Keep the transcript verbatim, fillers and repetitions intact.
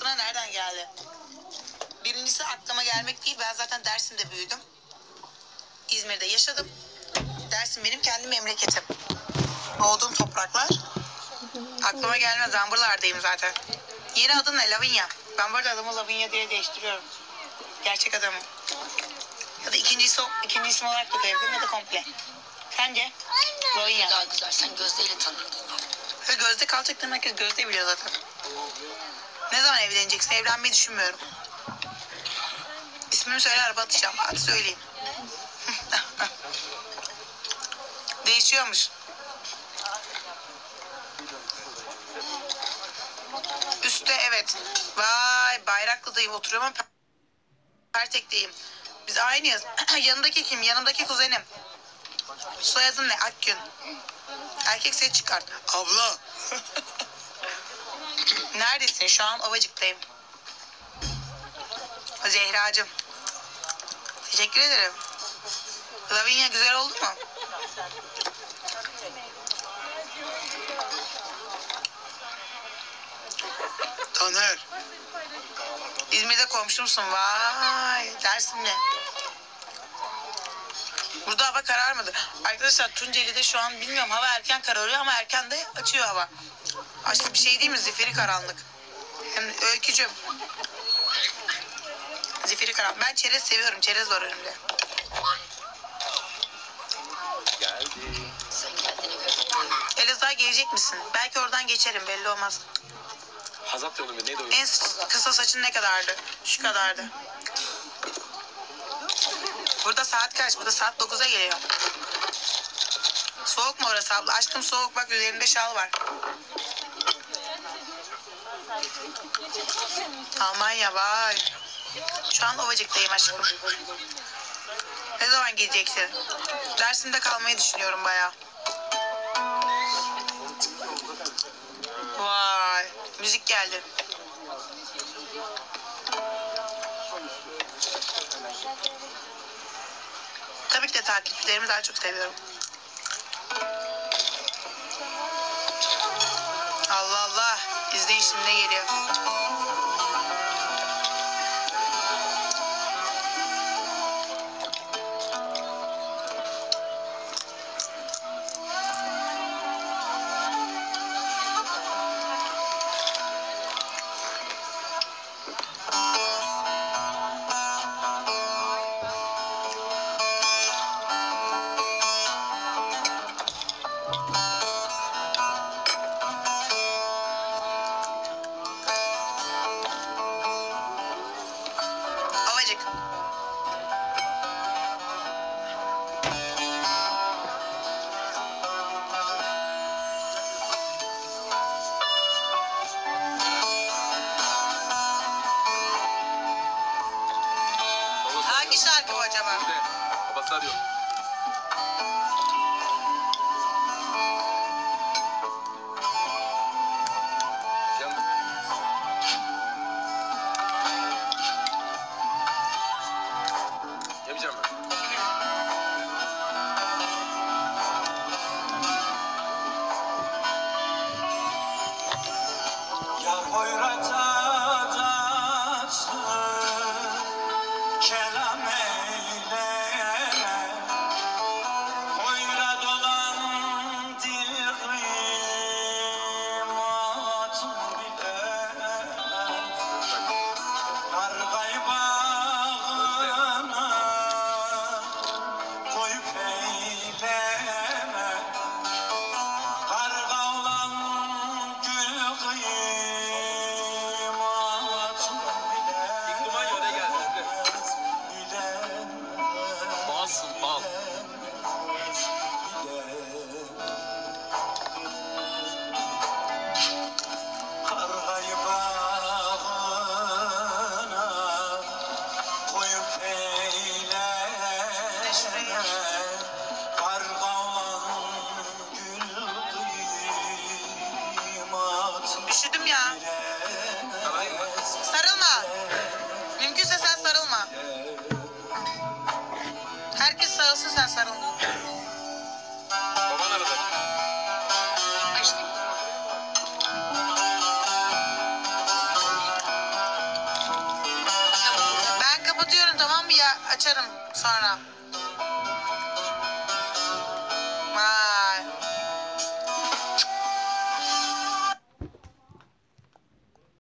aklına nereden geldi? Birincisi aklıma gelmek değil. Ben zaten Dersim'de büyüdüm. İzmir'de yaşadım. Dersim benim kendi memleketim. Doğduğum topraklar. Aklıma gelmez. Ben buralardayım zaten. Yeni adın ne? Lavinia. Ben burada adımı Lavinia diye değiştiriyorum. Gerçek adamı. Ya da ikinci isim, ikinci isim olarak da koyabilirim ya da komple. Sence? Lavinia. Daha güzel. Sen Gözde ile tanındın. Ve Gözde kalacak herkes Gözde biliyor zaten. Ne zaman evleneceksin? Evlenmeyi düşünmüyorum. İsmimi söyle, araba atacağım. Hadi söyleyeyim. Değişiyormuş. Üstte evet. Vay, Bayraklı'dayım, oturuyorum ama Pertek'teyim. Biz aynıyız. Yanındaki kim? Yanımdaki kuzenim. Soyadın ne? Akgün. Erkek ses çıkart. Abla. Neredesin? Şu an Ovacık'tayım. Zehracığım. Teşekkür ederim. Lavinia güzel oldu mu? Taner. İzmir'de komşumsun. Vay. Dersimle. Burada hava kararmadı. Arkadaşlar Tunceli'de şu an bilmiyorum, hava erken kararıyor ama erken de açıyor hava. Açtı bir şey değil mi? Zifiri karanlık. Hem Öykücüm. Zifiri karanlık. Ben çerez seviyorum. Çerez var önümde. Elazığ'a gelecek misin? Belki oradan geçerim, belli olmaz. Hazap yolu mu? Neydi o? En kısa saçın ne kadardı? Şu kadardı. Burada saat kaç? Burada saat dokuza geliyor. Soğuk mu orası abla? Aşkım soğuk, bak üzerinde şal var. Almanya, vay. Şu an Ovacık'tayım aşkım. Ne zaman geleceksin? Dersimde kalmayı düşünüyorum bayağı. Vay. Müzik geldi. Tabii ki de takipçilerimi daha çok seviyorum. Allah Allah. İzleyin şimdi ne geliyor. Hangi şarkı bu acaba? Babası arıyor. Yapacağım ben. Yar hoyratacaksın, kelam eyle, hoyrat olan dil kıymat bilemez. Kargay bağına koyup eyleme, karga olan gül kıymat açarım sonra.